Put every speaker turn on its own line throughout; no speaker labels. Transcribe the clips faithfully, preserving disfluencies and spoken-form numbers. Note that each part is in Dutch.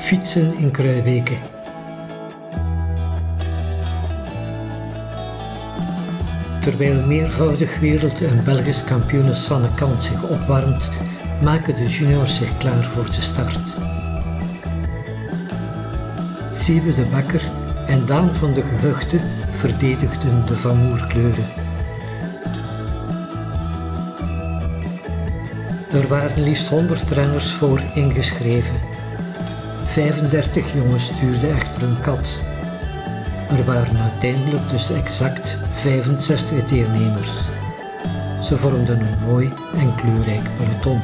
Fietsen in Kruibeke. Terwijl meervoudig wereld- en Belgisch kampioene Sanne Kant zich opwarmt, maken de juniors zich klaar voor de start. Siebe de Bakker en Daan van de Gehuchten verdedigden de Van Moer kleuren. Er waren liefst honderd renners voor ingeschreven. vijfendertig jongens stuurden echter een kat. Er waren uiteindelijk dus exact vijfenzestig deelnemers. Ze vormden een mooi en kleurrijk peloton.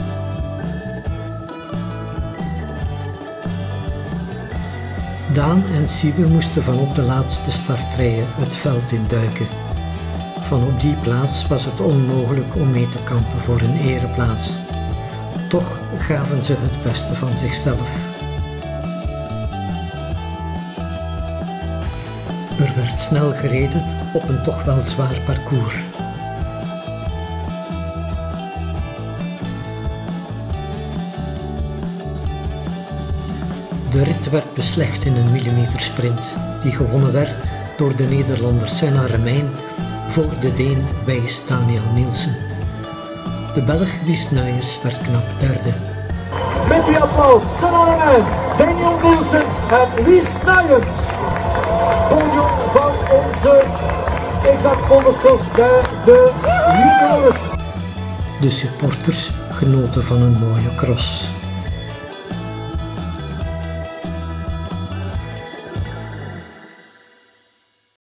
Daan en Siebe moesten van op de laatste startrijen het veld induiken. Van op die plaats was het onmogelijk om mee te kampen voor een ereplaats. Toch gaven ze het beste van zichzelf. Er werd snel gereden op een toch wel zwaar parcours. De rit werd beslecht in een millimetersprint, die gewonnen werd door de Nederlander Senna Remijn voor de Deen Wijs Daniel Nielsen. De Belg Wies Nuyens werd knap derde.
Met die applaus, Senna Remijn, Daniel Nielsen en Wies Nuyens. Podium van onze Exact Wonderscross bij de juniors.
De supporters genoten van een mooie cross.